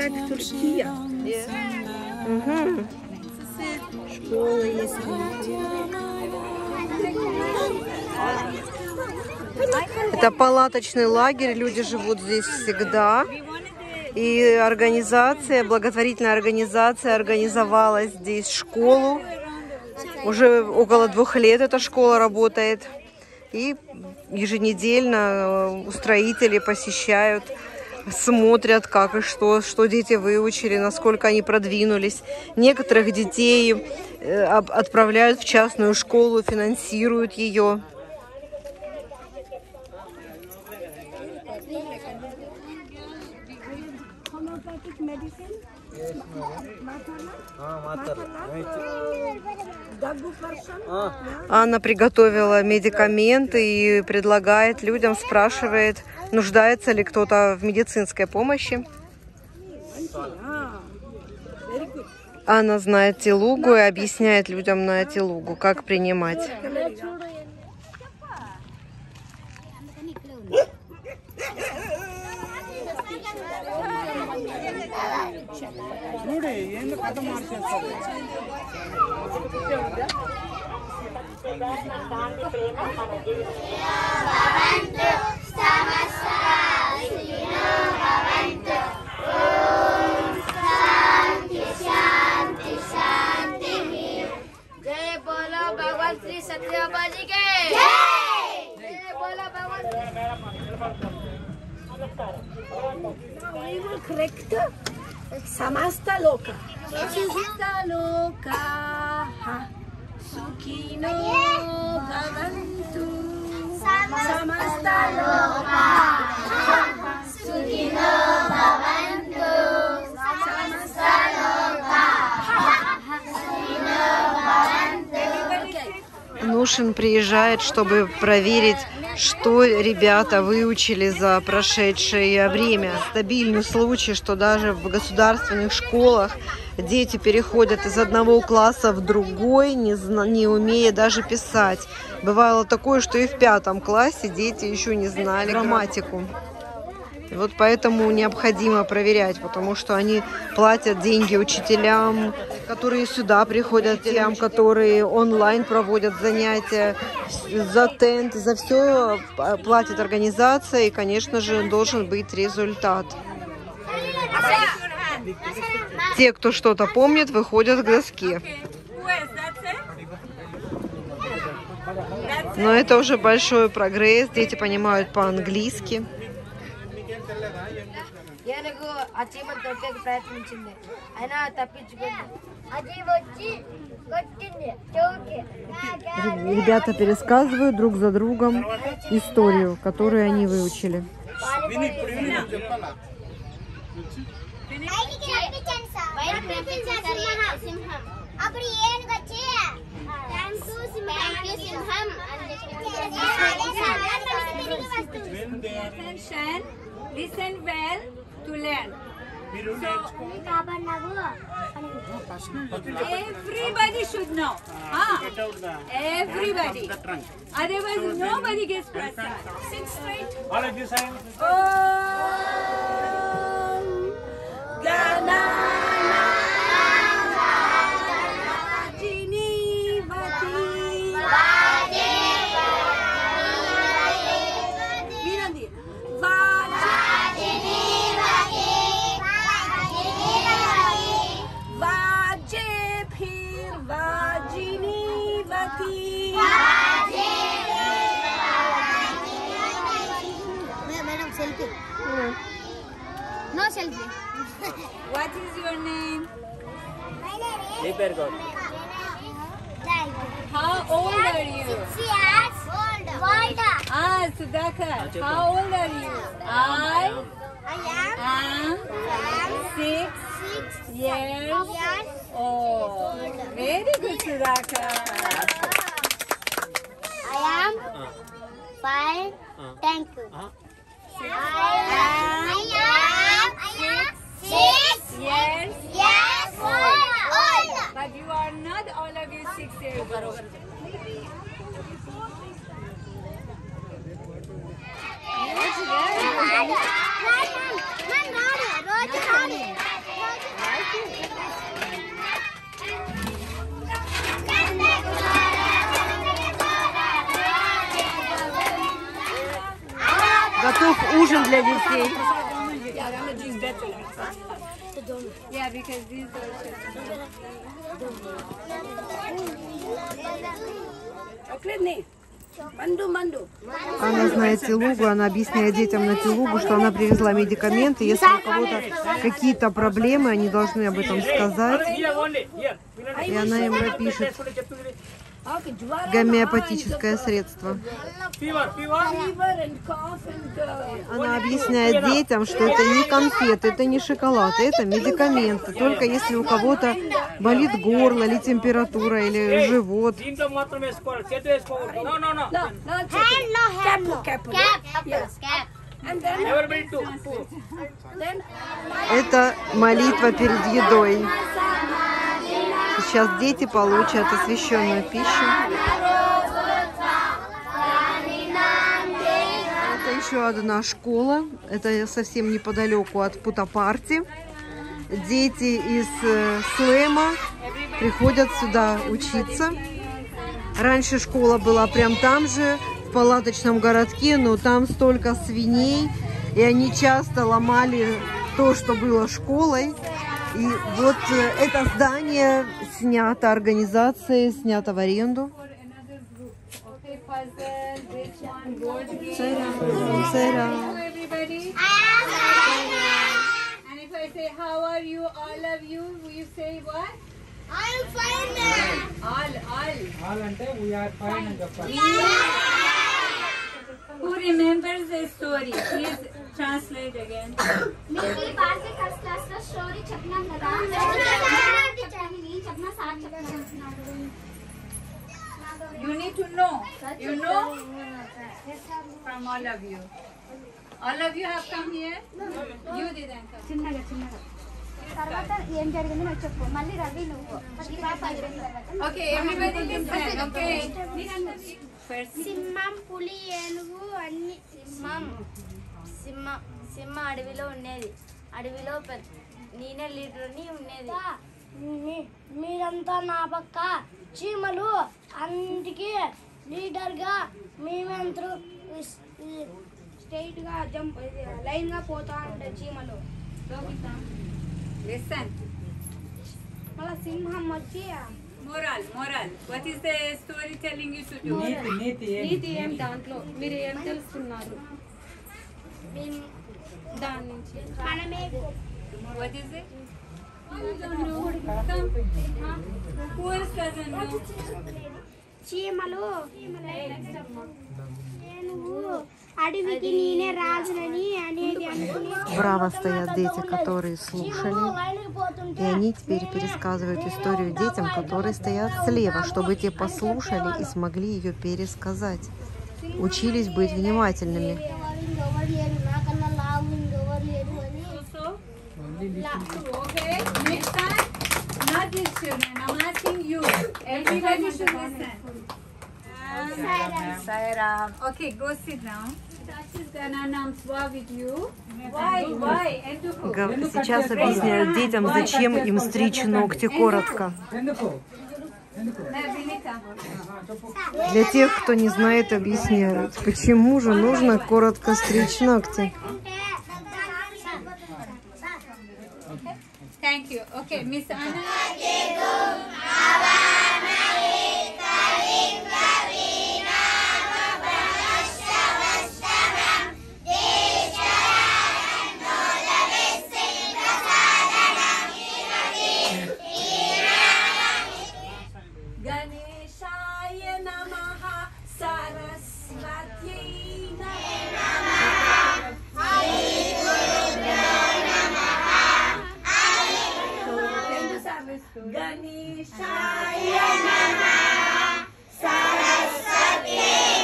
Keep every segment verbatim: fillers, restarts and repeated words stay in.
like Turkey. Yeah. Mm-hmm. Школа есть. Это палаточный лагерь, люди живут здесь всегда. И организация, благотворительная организация организовала здесь школу. Уже около двух лет эта школа работает. И еженедельно устроители посещают, смотрят, как и что, что дети выучили, насколько они продвинулись. Некоторых детей отправляют в частную школу, финансируют ее. Анна приготовила медикаменты и предлагает людям, спрашивает, нуждается ли кто-то в медицинской помощи. Анна знает телугу и объясняет людям на телугу, как принимать. We will correct Samasta Loka. Samasta Loka. Sukhino Bhavantu. Samasta Loka. Sukhino Bhavantu. Samasta Loka. Sukhino Bhavantu. Нушин приезжает, чтобы проверить, что ребята выучили за прошедшее время. Стабильный случай, что даже в государственных школах дети переходят из одного класса в другой, не, не умея даже писать. Бывало такое, что и в пятом классе дети еще не знали грамматику. И вот поэтому необходимо проверять, потому что они платят деньги учителям, которые сюда приходят, учителям, которые онлайн проводят занятия, за тент, за все платит организация, и, конечно же, должен быть результат. Те, кто что-то помнит, выходят к доске. Но это уже большой прогресс, дети понимают по-английски. Ребята пересказывают друг за другом историю, которую они выучили. Listen well to learn. So, everybody should know. Ah, everybody. Otherwise, nobody gets prasad. Sit straight. All of you sign. Om Ganana Vajini Vati Vinandi Vajini Vajepir Vajini Vati. Madam, selfie. No selfie. What is your name? Lepergot. How old are you? Six years old. Old. Ah, Sudhakar. How old are you? I I am. am six Six years years. old. Very good, Sudhakar. I am five. Thank you. I am. I am. Six Yes, years old. but you are not all of you six years old. Yes, very good. Man, man, man, часов ужин для детей. Yeah, because these are Она знает Телугу, она объясняет детям на Телугу, что она привезла медикаменты. Если у кого-то какие-то проблемы, они должны об этом сказать. И она им пропишет гомеопатическое средство. Она объясняет детям, что это не конфеты, это не шоколад, это медикаменты. Только если у кого-то болит горло, или температура, или живот. Hand, no hand, no. Cap, yes. Cap. And then, then Это молитва перед едой. Сейчас дети получат освященную пищу. Это еще одна школа. Это совсем неподалеку от Путапарти. Дети из э, Слэма приходят сюда учиться. Раньше школа была прям там же, в палаточном городке, но там столько свиней, и они часто ломали то, что было школой. И вот э, это здание снято организацией, снято в аренду. okay, puzzle, which one, board game. Sarah. Hello, Sarah. everybody. And if I say, how are you, all of you, will you say what? I'm fine. All, all. All ante we are fine and చెప్పాలి. Who remembers the story? Please translate again. మీకు ఈ part first class లో story చెప్పినాం కదా నేను చెప్పిన సార్ చెప్తున్నాడు. You need to know. You know from all of you. All of you have come here? You didn't come. చిన్నగా చిన్నగా తర్వాత ఏం జరిగిందో నాకు చెప్పు మళ్ళీ రవి నువ్వు ఈ పాప అయిపోయిన తర్వాత Okay, everybody listen. Okay. First. సింహం పులి ఏనుగు అన్ని సింహం సింహ సింహ అడవిలో ఉండేది. అడవిలో పెద్ద నేనే లీడర్ని ఉండేది. మీరంతా నా పక్క చీమలు అన్నిటికీ లీడర్గా మేమంతా స్ట్రైట్గా జంప్ లైన్గా పోతా ఉంటాయి చీమలు. Listen. మళ్ళీ సింహం వచ్చి Moral, moral. What is the story telling you to do? నీతి నీతి ఏమి? నీతి ఏం దాంట్లో మీరు ఏం తెలుసుకున్నారు దాని నుంచి? మనమే What is it? You don't know. Come. Huh? Who else doesn't know? చీమలు ఏనుగు అడవికి నేనే రాజునని అనేది అనుకుని Браво стоят дети, которые слушали. లైన్కి పోతుంటే И они теперь пересказывают историю детям, которые стоят слева, чтобы те послушали и смогли ее пересказать. Учились быть внимательными. ఇంకెవరు లేరు నాకన్నా లావు ఇంకెవరు లేరు అని So, okay. Next time, not these children. I'm asking you. Everybody should listen. Sairam. Okay, go sit down. She's gonna announce what with you. Why? Why? Enduku. Гав- Сейчас объясняют детям, зачем им стричь ногти коротко. ఎందుకు ఎందుకు Vinita. Для тех, кто не знает, объясняют, почему же нужно коротко стричь ногти. Thank you. Okay, Miss Anna. Ganeshaya Namaha Saraswati Ganeshaya Namaha Saraswati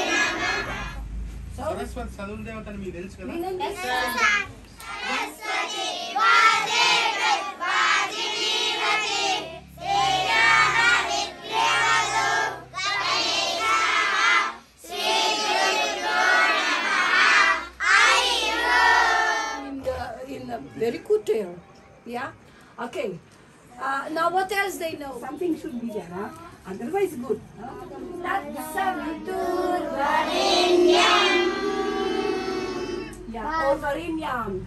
Saraswati చదువుల దేవతని మీకు తెలుసు కదా very good tale. Yeah? Okay. Uh, now what else they know? Something should be there, huh? Otherwise good. Huh? Yeah. Ram.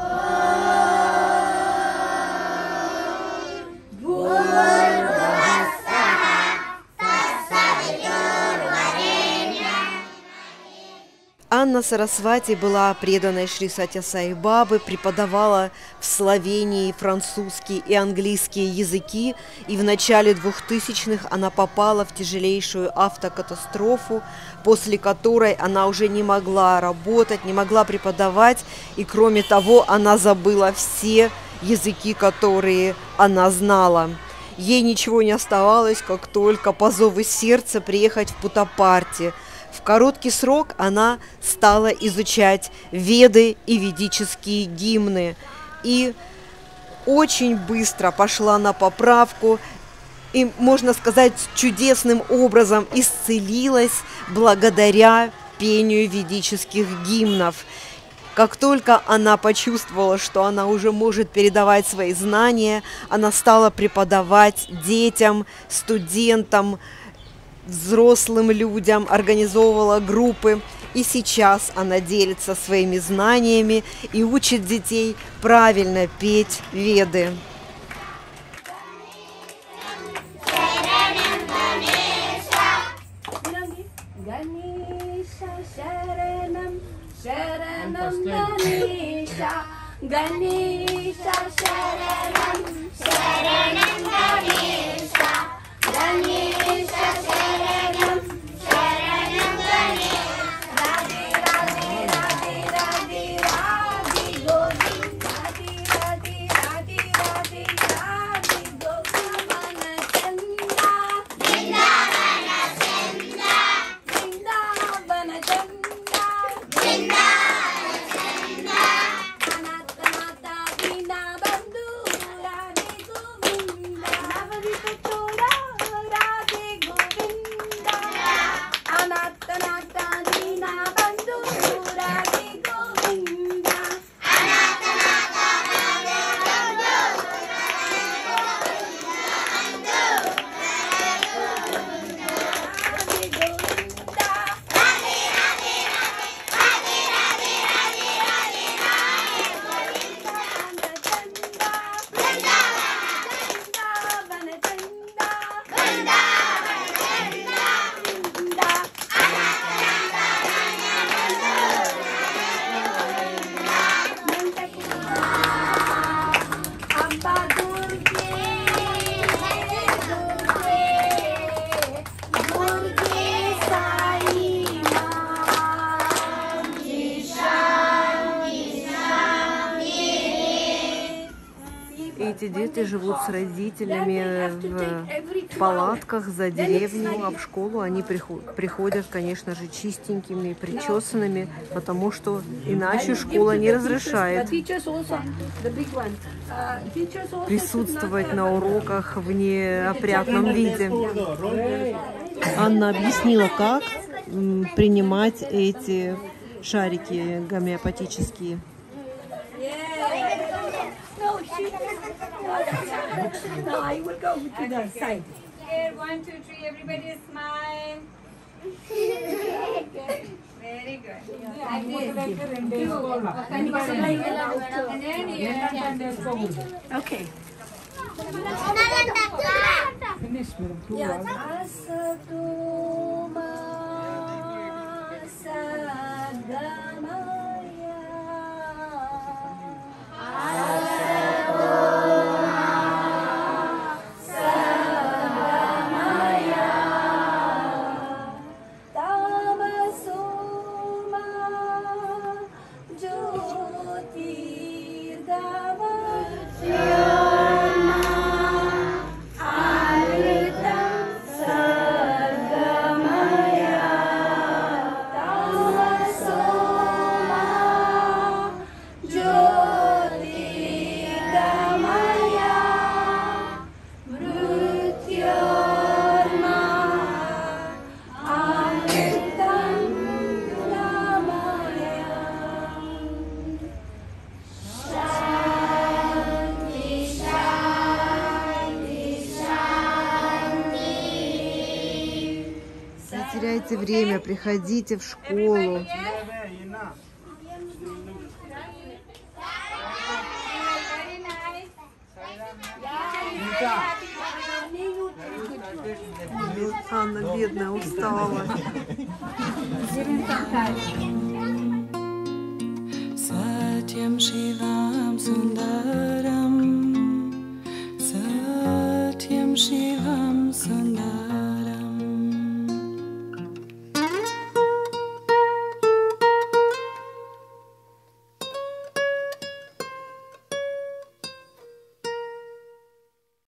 Анна Сарасвати была преданной Шри Сатья Сай Бабы, преподавала в Словении французский и английские языки, и в начале двухтысячных она попала в тяжелейшую автокатастрофу, после которой она уже не могла работать, не могла преподавать, и кроме того она забыла все языки, которые она знала. Ей ничего не оставалось, как только по зову сердца приехать в Путтапарти. В короткий срок она стала изучать Веды и ведические гимны и очень быстро пошла на поправку и, можно сказать, чудесным образом исцелилась благодаря пению ведических гимнов. Как только она почувствовала, что она уже может передавать свои знания, она стала преподавать детям, студентам, взрослым людям, организовывала группы, и сейчас она делится своими знаниями и учит детей правильно петь Веды. Эти дети живут с родителями в палатках за деревню, а в школу они приходят, конечно же, чистенькими, причесанными, потому что иначе школа не разрешает присутствовать на уроках в неопрятном виде. Анна объяснила, как принимать эти шарики гомеопатические. No, I will go to the side. Here, one, two, three, everybody smile. Very good. Like this. Okay. Finish, madam. Two Yeah. hours. Теряйте время, приходите в школу. Анна, бедная, устала. Give him some time.